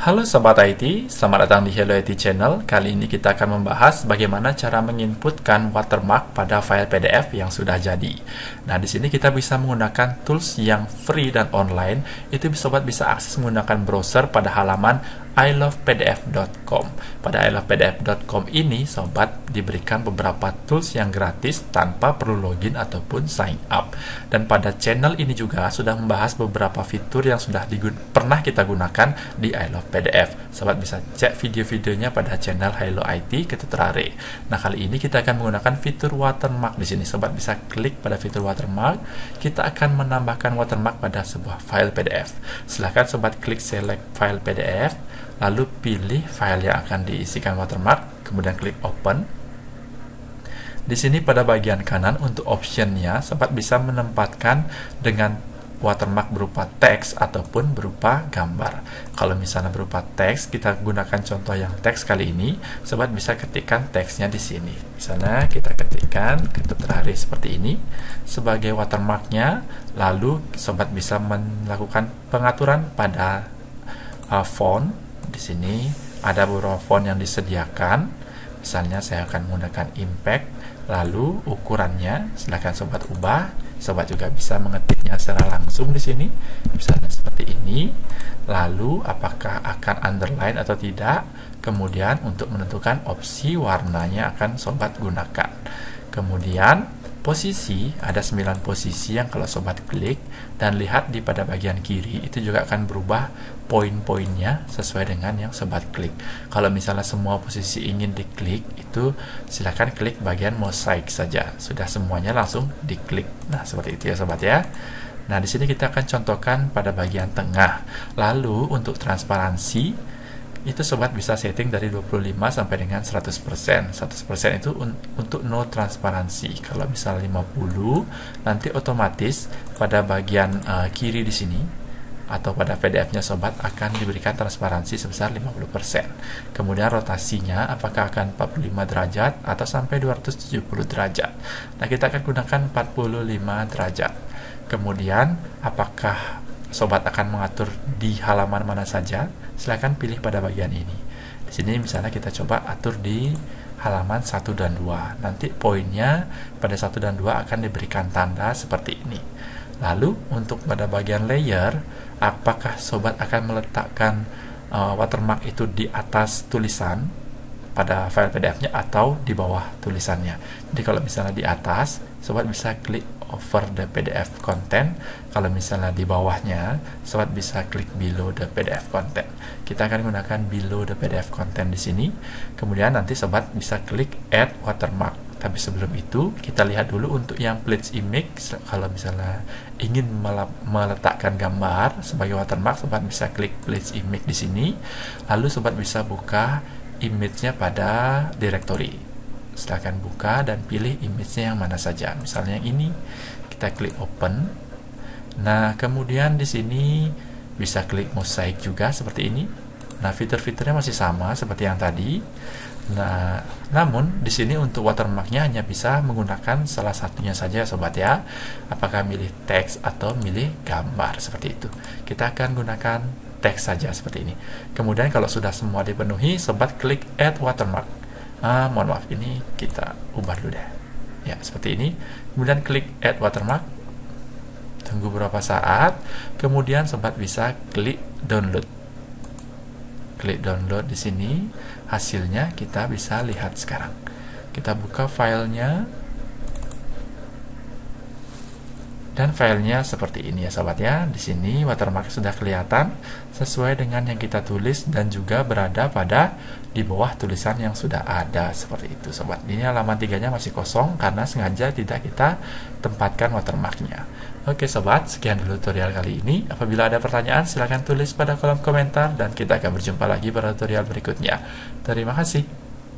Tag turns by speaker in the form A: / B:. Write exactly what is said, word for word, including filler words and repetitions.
A: Halo Sobat I T, selamat datang di Hello I T Channel. Kali ini kita akan membahas bagaimana cara menginputkan watermark pada file P D F yang sudah jadi. Nah, di sini kita bisa menggunakan tools yang free dan online. Itu Sobat bisa akses menggunakan browser pada halaman i love p d f dot com. Pada i love p d f dot com ini, Sobat diberikan beberapa tools yang gratis tanpa perlu login ataupun sign up. Dan pada channel ini juga sudah membahas beberapa fitur yang sudah pernah kita gunakan di I Love P D F. Sobat bisa cek video-videonya pada channel Hello I T Ketutrare. Nah, kali ini kita akan menggunakan fitur watermark di sini. Sobat bisa klik pada fitur watermark. Kita akan menambahkan watermark pada sebuah file P D F. Silahkan Sobat klik select file P D F, lalu pilih file yang akan diisikan watermark, kemudian klik open. Di sini pada bagian kanan untuk optionnya, Sobat bisa menempatkan dengan watermark berupa teks ataupun berupa gambar. Kalau misalnya berupa teks, kita gunakan contoh yang teks kali ini. Sobat bisa ketikkan teksnya di sini. Misalnya kita ketikkan Ketutrare seperti ini sebagai watermarknya. Lalu Sobat bisa melakukan pengaturan pada uh, font. Di sini ada beberapa font yang disediakan. Misalnya saya akan menggunakan impact. Lalu ukurannya silakan Sobat ubah. Sobat juga bisa mengetiknya secara langsung di sini, misalnya seperti ini. Lalu apakah akan underline atau tidak? Kemudian untuk menentukan opsi warnanya akan Sobat gunakan. Kemudian posisi, ada sembilan posisi yang kalau Sobat klik dan lihat di pada bagian kiri itu juga akan berubah poin-poinnya sesuai dengan yang Sobat klik. Kalau misalnya semua posisi ingin diklik, itu silakan klik bagian mosaik saja. Sudah semuanya langsung diklik. Nah, seperti itu ya Sobat ya. Nah, di sini kita akan contohkan pada bagian tengah. Lalu untuk transparansi itu Sobat bisa setting dari dua puluh lima sampai dengan seratus persen. seratus persen itu un untuk no transparansi. Kalau misalnya lima puluh, nanti otomatis pada bagian uh, kiri di sini atau pada P D F-nya Sobat akan diberikan transparansi sebesar lima puluh persen. Kemudian rotasinya apakah akan empat puluh lima derajat atau sampai dua ratus tujuh puluh derajat. Nah, kita akan gunakan empat puluh lima derajat. Kemudian apakah Sobat akan mengatur di halaman mana saja? Silahkan pilih pada bagian ini. Di sini misalnya kita coba atur di halaman satu dan dua. Nanti poinnya pada satu dan dua akan diberikan tanda seperti ini. Lalu untuk pada bagian layer, apakah Sobat akan meletakkan uh, watermark itu di atas tulisan pada file P D F-nya atau di bawah tulisannya? Jadi kalau misalnya di atas, Sobat bisa klik over the P D F content. Kalau misalnya di bawahnya, Sobat bisa klik below the P D F content. Kita akan gunakan below the P D F content di sini. Kemudian nanti Sobat bisa klik add watermark. Tapi sebelum itu, kita lihat dulu untuk yang place image. Kalau misalnya ingin meletakkan gambar sebagai watermark, Sobat bisa klik place image di sini. Lalu Sobat bisa buka image-nya pada directory. Silahkan buka dan pilih image-nya yang mana saja. Misalnya yang ini, kita klik open. Nah, kemudian di sini bisa klik mosaik juga seperti ini. Nah, fitur-fiturnya masih sama seperti yang tadi. Nah, namun di sini untuk watermarknya hanya bisa menggunakan salah satunya saja Sobat ya. Apakah milih teks atau milih gambar seperti itu. Kita akan gunakan teks saja seperti ini. Kemudian kalau sudah semua dipenuhi, Sobat klik add watermark. Ah, mohon maaf, ini kita ubah dulu deh. Ya, seperti ini. Kemudian klik add watermark. Tunggu beberapa saat. Kemudian Sobat bisa klik download. Klik download di sini. Hasilnya kita bisa lihat sekarang. Kita buka filenya. Dan filenya seperti ini ya Sobat ya. Di sini watermark sudah kelihatan sesuai dengan yang kita tulis dan juga berada pada di bawah tulisan yang sudah ada seperti itu Sobat. Ini halaman tiganya masih kosong karena sengaja tidak kita tempatkan watermarknya. Oke Sobat, sekian dulu tutorial kali ini. Apabila ada pertanyaan silahkan tulis pada kolom komentar dan kita akan berjumpa lagi pada tutorial berikutnya. Terima kasih.